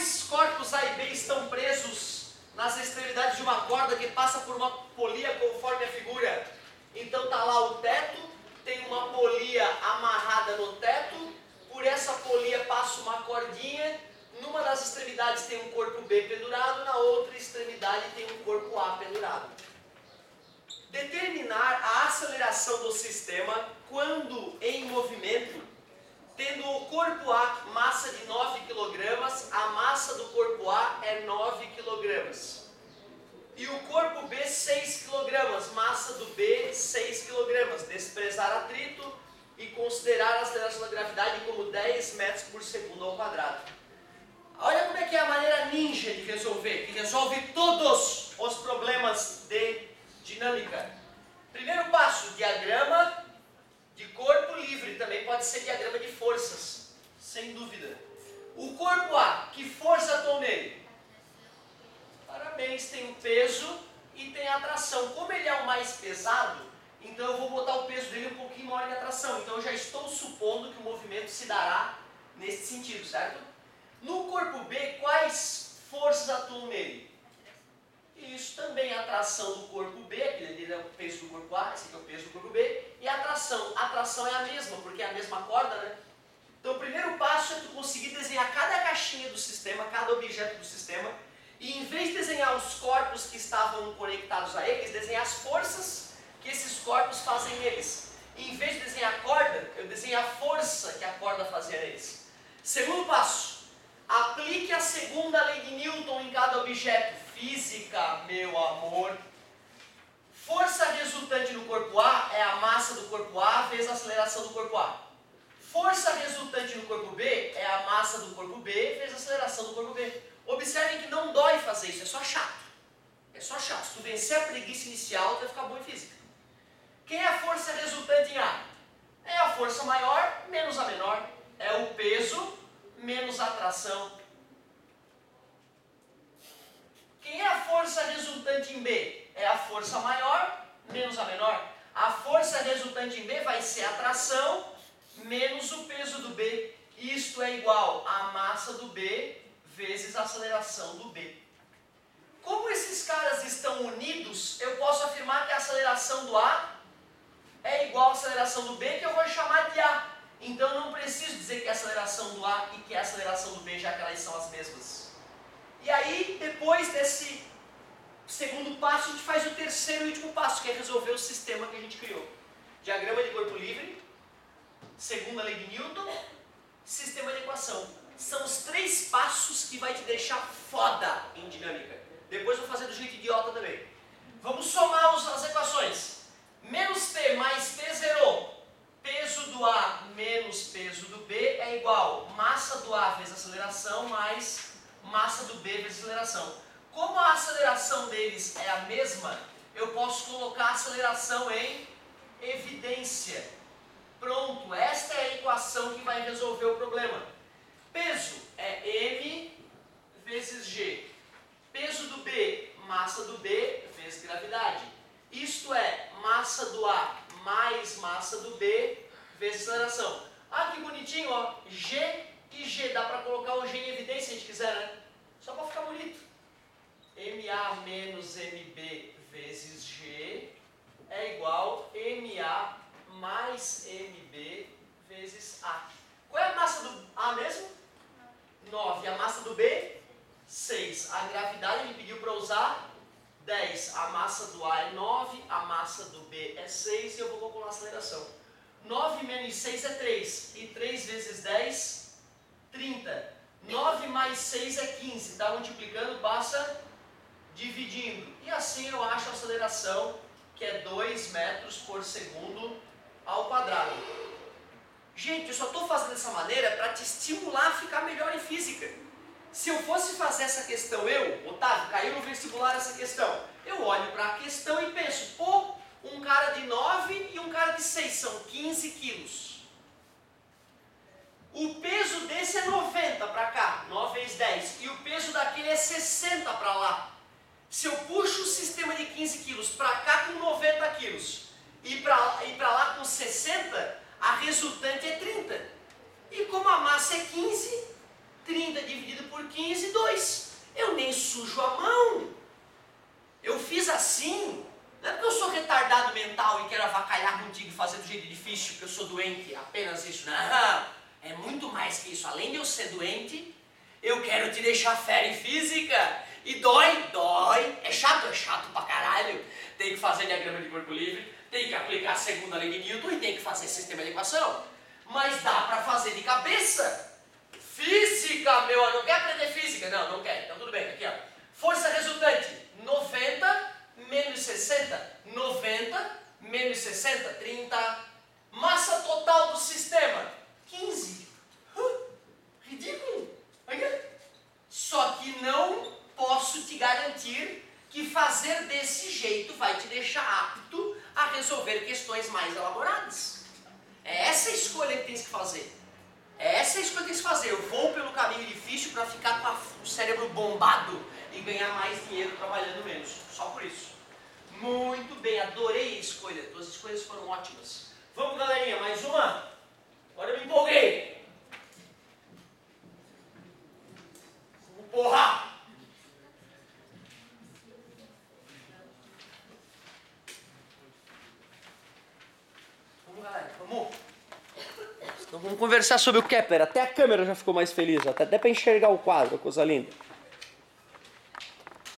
dois corpos A e B estão presos nas extremidades de uma corda que passa por uma polia conforme a figura. Então está lá o teto, tem uma polia amarrada no teto, por essa polia passa uma cordinha, numa das extremidades tem um corpo B pendurado, na outra extremidade tem um corpo A pendurado. Determinar a aceleração do sistema quando em movimento, tendo o corpo A massa de 9 kg, a massa do corpo A é 9 kg. E o corpo B 6 kg, massa do B 6 kg. Desprezar atrito e considerar a aceleração da gravidade como 10 metros por segundo ao quadrado. Olha como é que é a maneira ninja de resolver, que resolve todos os problemas de dinâmica. Primeiro passo, diagrama de corpo livre, também pode ser diagrama de forças, sem dúvida. O corpo A, que força atua nele? Parabéns, tem o peso e tem a atração. Como ele é o mais pesado, então eu vou botar o peso dele um pouquinho maior de atração. Então eu já estou supondo que o movimento se dará nesse sentido, certo? No corpo B, quais forças atuam nele? Isso também é a atração do corpo B, aquele é o peso do corpo A, esse aqui é o peso do corpo B, e a atração. A atração é a mesma, porque é a mesma corda, né? Então o primeiro passo é tu conseguir desenhar cada caixinha do sistema, cada objeto do sistema, e em vez de desenhar os corpos que estavam conectados a eles, desenhar as forças que esses corpos fazem neles. E em vez de desenhar a corda, eu desenho a força que a corda fazia neles. Segundo passo, aplique a segunda lei de Newton em cada objeto. Física, meu amor. Força resultante no corpo A é a massa do corpo A vezes a aceleração do corpo A. Força resultante no corpo B é a massa do corpo B vezes a aceleração do corpo B. Observem que não dói fazer isso, é só chato. É só chato. Se tu vencer a preguiça inicial, tu vai ficar bom em física. Quem é a força resultante em A? É a força maior menos a menor. É o peso menos a atração. Quem é a força resultante em B? É a força maior menos a menor. A força resultante em B vai ser a atração menos o peso do B. Isto é igual a massa do B vezes a aceleração do B. Como esses caras estão unidos, eu posso afirmar que a aceleração do A é igual à aceleração do B, que eu vou chamar de A. Então eu não preciso dizer que é a aceleração do A e que é a aceleração do B, já que elas são as mesmas. E aí, depois desse segundo passo, a gente faz o terceiro e último passo, que é resolver o sistema que a gente criou. Diagrama de corpo livre, segunda lei de Newton, sistema de equação. São os 3 passos que vai te deixar foda em dinâmica. Depois eu vou fazer do jeito idiota também. Vamos somar as equações. Menos P mais P zerou. Peso do A menos peso do B é igual massa do A vezes aceleração mais massa do B vezes aceleração. Como a aceleração deles é a mesma, eu posso colocar a aceleração em evidência. Pronto, esta é a equação que vai resolver o problema. Peso é M vezes G. Peso do B, massa do B vezes gravidade. Isto é, massa do A mais massa do B vezes aceleração. Ah, que bonitinho, ó. G e G. Dá para colocar o G em evidência se a gente quiser, né? Só para ficar bonito. MA menos MB vezes G é igual MA mais MB vezes A. Qual é a massa do A mesmo? 9. A massa do B? 6. A gravidade me pediu para usar 10. A massa do A é 9, a massa do B é 6 e eu vou calcular a aceleração. 9 menos 6 é 3. E 3 vezes 10, 30. 9 mais 6 é 15. Está multiplicando, passa dividindo. E assim eu acho a aceleração, que é 2 metros por segundo ao quadrado. Gente, eu só estou fazendo dessa maneira para te estimular a ficar melhor em física. Se eu fosse fazer essa questão, Otávio, caiu no vestibular essa questão, eu olho para a questão e penso, pô, um cara de 9 e um cara de 6, são 15 quilos. O peso desse é 90 para cá, 9 vezes 10, e o peso daquele é 60 para lá. Se eu puxo o sistema de 15 quilos para cá com 90 quilos e para lá com 60, a resultante é 30. E como a massa é 15, 30 dividido por 15, 12. difícil, que eu sou doente, apenas isso. Não, é muito mais que isso. Além de eu ser doente, eu quero te deixar fera em física. E dói, dói. É chato pra caralho. Tem que fazer diagrama de corpo livre, tem que aplicar a segunda lei de Newton e tem que fazer sistema de equação. Mas dá pra fazer de cabeça. Física, meu, não quer aprender física? Não, não quer. Então tudo bem, aqui ó. Força resultante, 90 menos 60. 90 menos 60, 30. Massa total do sistema, 15. Ridículo. Só que não posso te garantir que fazer desse jeito vai te deixar apto a resolver questões mais elaboradas. É essa a escolha que tens que fazer. É essa a escolha que tens que fazer. Eu vou pelo caminho difícil para ficar com o cérebro bombado e ganhar mais dinheiro trabalhando menos. Só por isso. Muito bem, adorei a escolha. Tuas escolhas foram ótimas. Vamos, galerinha, mais uma? Agora eu me empolguei. Porra! Vamos, galera, vamos. Então vamos conversar sobre o Kepler. Até a câmera já ficou mais feliz, até para enxergar o quadro, coisa linda.